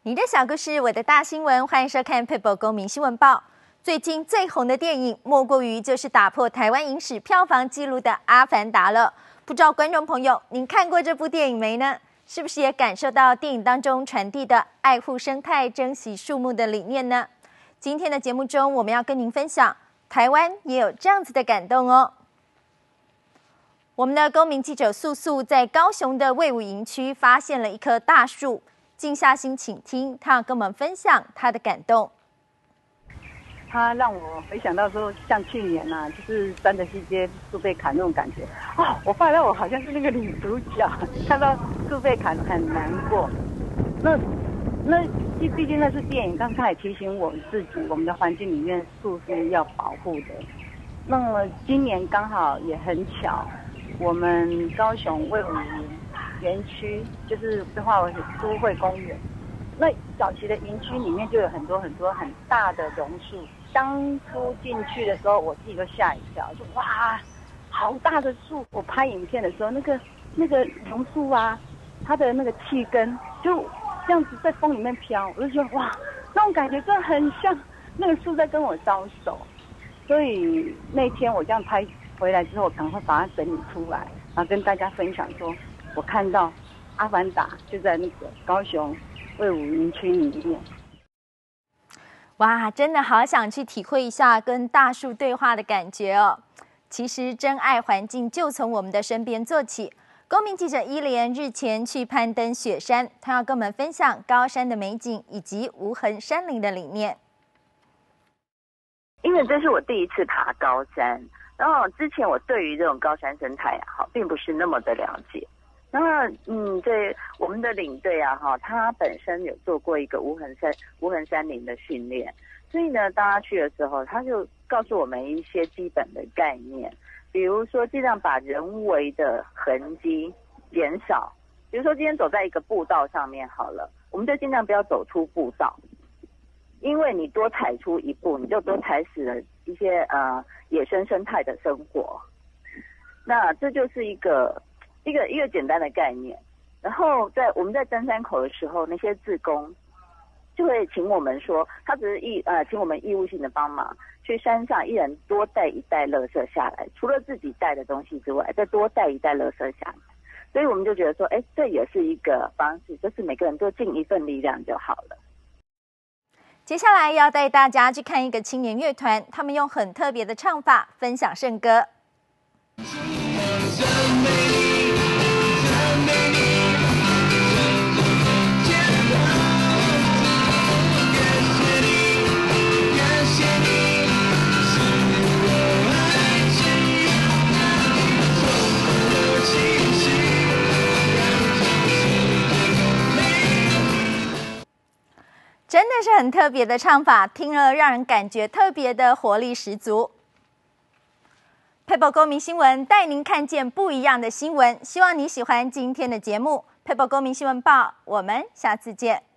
你的小故事，我的大新闻，欢迎收看 PeoPle 公民新闻报。最近最红的电影，莫过于就是打破台湾影史票房纪录的《阿凡达》了。不知道观众朋友，您看过这部电影没呢？是不是也感受到电影当中传递的爱护生态、珍惜树木的理念呢？今天的节目中，我们要跟您分享，台湾也有这样子的感动哦。我们的公民记者素素在高雄的卫武营区发现了一棵大树。静下心倾听，他要跟我们分享他的感动。 他让我回想到说，像去年啊，就是三德西街树被砍那种感觉哦，我发现我好像是那个女主角，看到树被砍很难过。那毕竟那是电影，但是他也提醒我们自己，我们的环境里面树是要保护的。那么今年刚好也很巧，我们高雄卫武园区就是规划为都会公园，那早期的园区里面就有很多很大的榕树。当初进去的时候，我自己都吓一跳，就哇，好大的树！我拍影片的时候，那个榕树啊，它的那个气根就这样子在风里面飘，我就觉得哇，那种感觉真的很像那个树在跟我招手。所以那天我这样拍回来之后，我可能会把它整理出来，然后跟大家分享说。我看到《阿凡达》就在那个高雄卫武营区里面， 哇，真的好想去体会一下跟大树对话的感觉哦。其实珍爱环境就从我们的身边做起。公民记者伊莲日前去攀登雪山，他要跟我们分享高山的美景以及无痕山林的理念。 因为这是我第一次爬高山，然后之前我对于这种高山生态并不是那么的了解。那对我们的领队他本身有做过一个无痕山林的训练，所以呢，当他去的时候，他就告诉我们一些基本的概念，比如说尽量把人为的痕迹减少。比如说今天走在一个步道上面好了，我们就尽量不要走出步道，因为你多踩出一步，你就多踩死了一些野生生态的生活。那这就是一个简单的概念。然后我们在登山口的时候，那些志工就会请我们说，他只是请我们义务性的帮忙，去山上一人多带一袋垃圾下来，除了自己带的东西之外，再多带一袋垃圾下来。所以我们就觉得说，这也是一个方式，就是每个人多尽一份力量就好了。 接下来要带大家去看一个青年乐团，他们用很特别的唱法分享圣歌。真的是很特别的唱法，听了让人感觉特别的活力十足。PeoPle 公民新闻带您看见不一样的新闻，希望你喜欢今天的节目。PeoPle 公民新闻报，我们下次见。